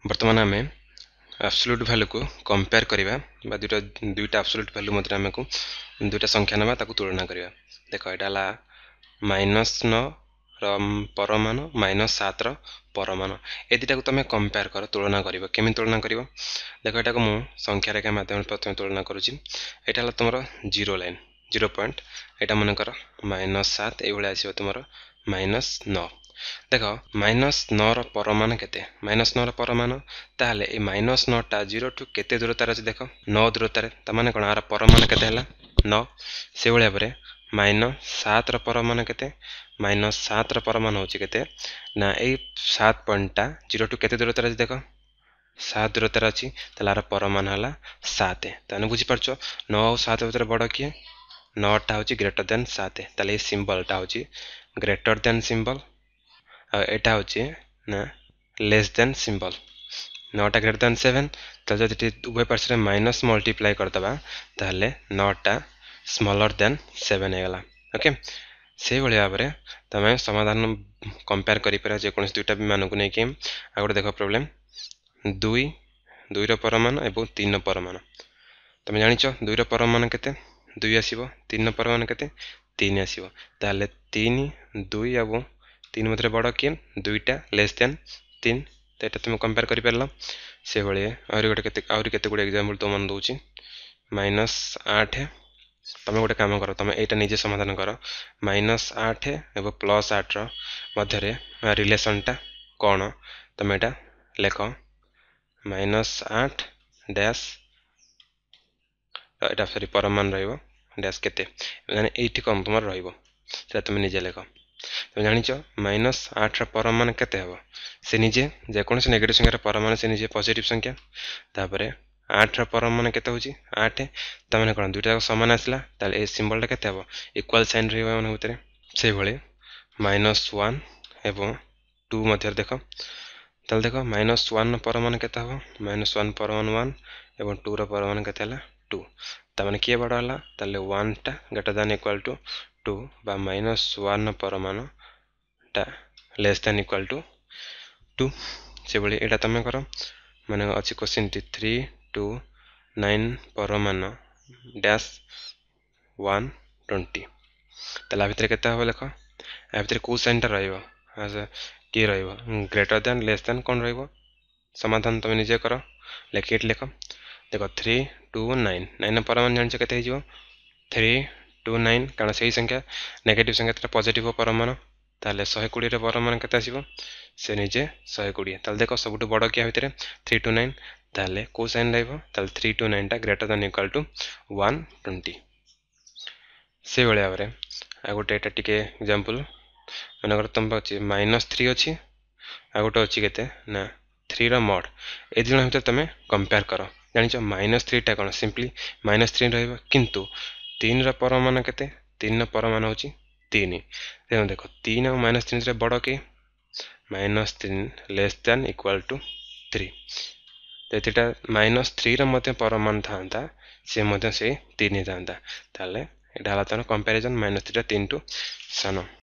वर्तमान आम absolute value को कंपेयर करवा दुईटा एब्सोल्यूट वैल्यू मध्य आमको दुईटा संख्या ना तुलना करवा। देख यहाँ -9 परमान -7 परमान ए दुटा को तुम कंपेयर कर तुलना कर केमी तुलना कर। देख यहाँ को मुझे संख्या रेखा मध्यम प्रथम तुलना करुँची। यहाँ तुम 0 लाइन 0 पॉइंट यहाँ मनकर -7 ये आस तुम -9। देख -9 परमान केते -9 परमान ताहले ए -9 टा 0 टू केते दूरतार अछि देख 9 दूरतार तमाने कोन आर परमान केते हला 9। से भलिया परे -7 र परमान केते -7 र परमान होची केते ना ए 7 पॉइंट टा 0 टू केते दूरतार अछि देख 7 दूरतार अछि ताले आर परमान हला 7। ताने बुझी परछो 9 और 7 भीतर बड़ किए 9 टा होची ग्रेटर देन 7 ताले ए सिंबल टा होची ग्रेटर देन सिंबल एटा होची ना लेस देन सिंबल। 9 टा ग्रेटर देन 7 तो जदि उभय पार्श्व रे माइनस मल्टीप्लाई करदबा ताहले 9 टा स्मॉलर देन 7 हेगला। ओके से भली भाव रे तमे समाधान कंपेयर करि पर जे कोनस दुईटा मान को नै कि आ गोटे देखो प्रॉब्लम 2 रो परमान एवं 3 रो परमान तमे जानिचो 2 रो परमान केते 2 आसीबो 3 रो परमान केते 3 आसीबो ताहले 3 2 एवं 3 मध्य बड़ किए 2टा लेस देन 3 तो यहाँ तुम कंपेयर कर पार से भाई आहरी केते गुड एग्जांपल तो मन दूची -8 तुम गोटे काम कर तुम यहाँ निजे समाधान कर -8 एवं +8 मध्य रिलेशनटा कौन तुम यहाँ लेख -8 डैश यहाँ सरी परमान डैश केते ये कम तुम रहा तुम निजे लेख। तुम जानिच -8 परमान केते हम से निजे जेकोसी नेगेटिव संख्यार परमान से निजे पॉजिटिव संख्या तापर 8 परमान केते होची 8 तमाने कोन दुईटा समान आसला ताले ए सिंबल टा केते हम इक्वल साइन रहबो मन भीतर से भले -1 एवं 2 मध्य देख ताले देख -1 परमान केते हम -1 परमान 1 एवं 2 रो परमान केते हला 2 तमाने किए बड़ हला ताले 1 टा ग्रेटर देन इक्वल टू 2 बा -1 परमान टा लेस देन इक्वल टू 2 से भली एटा तुम कर माने अछि क्वेश्चन 3 2 9 परमान डैश 120 तला भितर केते हो लेख आ भितर को साइन टा रहइबो की रहइबो ग्रेटर देन लेस देन कोन रहइबो समाधान तुम निजे कर लेखिट लेख देखो 3 2 9 9 परमान जान केते हिजो 3 2 9 कारण सही संख्या नेगेटिव संख्या पॉजिटिव परमान ताले 120 रे परमान केते आसीबो से निजे 120 ताले देखो सबटु बड़ किया भितर 3 2 9 ताले को साइन रहइबो ताले 3 2 9 टा ग्रेटर देन इक्वल टू 120 से भलिया बारे आ गोटे एटा टिके एग्जांपल माने कर तुम अछि -3 अछि आ गोटे अछि केते ना 3 रो मॉड ए दिना भितर तमे कंपेयर करो जानिचो -3 टा कोन सिंपली -3 रहइबो किंतु 3 रो परमान केते 3 रो परमान होची 3 तेणु देख 3 और -3 रे बड़ के -3 लेस देन इक्वल टू 3 तो -3 रो मध्य परमान था से मध्य से 3 था ताले एटा हला तन कंपैरिजन -3 3 टू सान।